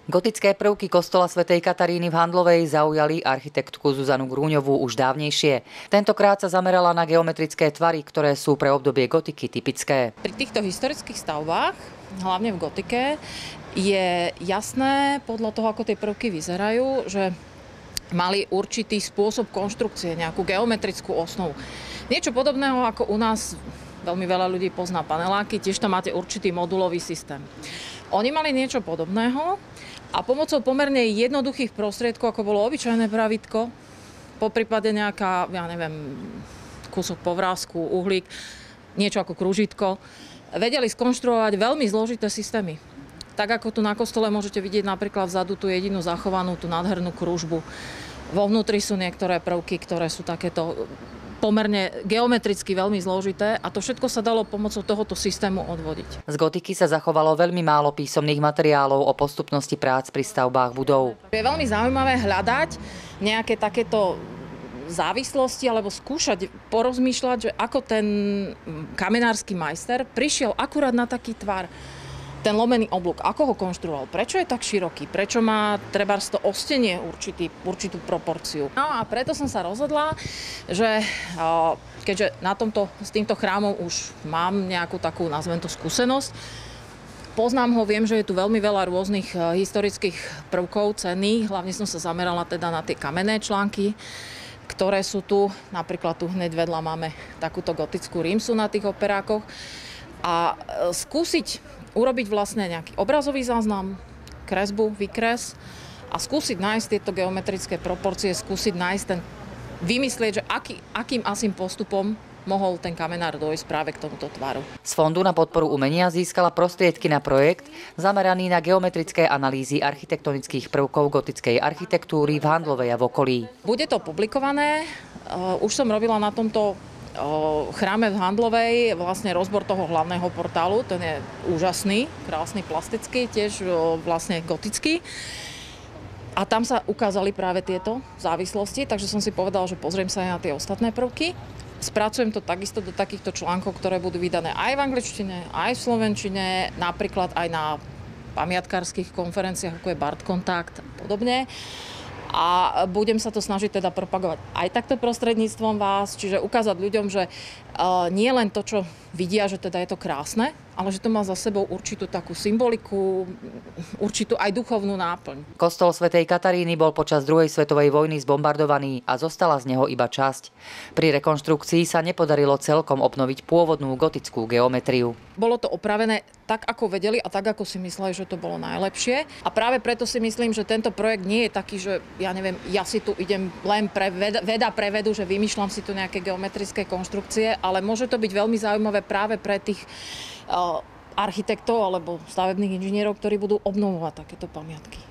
Gotické prvky kostola svätej Kataríny v Handlovej zaujali architektku Zuzanu Grúňovú už dávnejšie. Tentokrát sa zamerala na geometrické tvary, ktoré sú pre obdobie gotiky typické. Pri týchto historických stavbách, hlavne v gotike, je jasné podľa toho, ako tie prvky vyzerajú, že mali určitý spôsob konštrukcie, nejakú geometrickú osnovu. Niečo podobného ako u nás, veľmi veľa ľudí pozná paneláky, tiež tam máte určitý modulový systém. Oni mali niečo podobného a pomocou pomerne jednoduchých prostriedkov, ako bolo obyčajné pravítko, poprípade nejaká, kúsok povrásku, uhlík, niečo ako kružítko, vedeli skonštruovať veľmi zložité systémy. Tak ako tu na kostole môžete vidieť napríklad vzadu tú jedinú zachovanú, tú nádhernú kružbu. Vo vnútri sú niektoré prvky, ktoré sú takéto pomerne geometricky veľmi zložité a to všetko sa dalo pomocou tohoto systému odvodiť. Z gotiky sa zachovalo veľmi málo písomných materiálov o postupnosti prác pri stavbách budov. Je veľmi zaujímavé hľadať nejaké takéto závislosti alebo skúšať porozmýšľať, že ako ten kamenársky majster prišiel akurát na taký tvar. Ten lomený oblúk, ako ho konštruoval, prečo je tak široký, prečo má trebárs to ostenie určitú proporciu. No a preto som sa rozhodla, že keďže s týmto chrámom už mám nejakú takú, nazvem to, skúsenosť, poznám ho, viem, že je tu veľmi veľa rôznych historických prvkov, cenných, hlavne som sa zamerala teda na tie kamenné články, ktoré sú tu, napríklad tu hneď vedľa máme takúto gotickú rímsu na tých operákoch a skúsiť urobiť vlastne nejaký obrazový záznam, kresbu, výkres a skúsiť nájsť tieto geometrické proporcie, skúsiť nájsť vymyslieť, že akým asým postupom mohol ten kamenár dojsť práve k tomuto tvaru. Z Fondu na podporu umenia získala prostriedky na projekt zameraný na geometrické analýzy architektonických prvkov gotickej architektúry v Handlovej a v okolí. Bude to publikované, už som robila na tomto chráme v Handlovej vlastne rozbor toho hlavného portálu, ten je úžasný, krásny, plastický, tiež vlastne gotický. A tam sa ukázali práve tieto závislosti, takže som si povedala, že pozriem sa aj na tie ostatné prvky. Spracujem to takisto do takýchto článkov, ktoré budú vydané aj v angličtine, aj v slovenčine, napríklad aj na pamiatkárskych konferenciách, ako je Bart Kontakt a podobne. A budem sa to snažiť teda propagovať aj takto prostredníctvom vás, čiže ukázať ľuďom, že nie len to, čo vidia, že teda je to krásne, ale že to má za sebou určitú takú symboliku, určitú aj duchovnú náplň. Kostol svätej Kataríny bol počas druhej svetovej vojny zbombardovaný a zostala z neho iba časť. Pri rekonštrukcii sa nepodarilo celkom obnoviť pôvodnú gotickú geometriu. Bolo to opravené tak, ako vedeli a tak, ako si mysleli, že to bolo najlepšie. A práve preto si myslím, že tento projekt nie je taký, že ja si tu idem len pre pre vedu, že vymýšľam si tu nejaké geometrické konštrukcie, ale môže to byť veľmi zaujímavé práve pre tých architektov alebo stavebných inžinierov, ktorí budú obnovovať takéto pamiatky.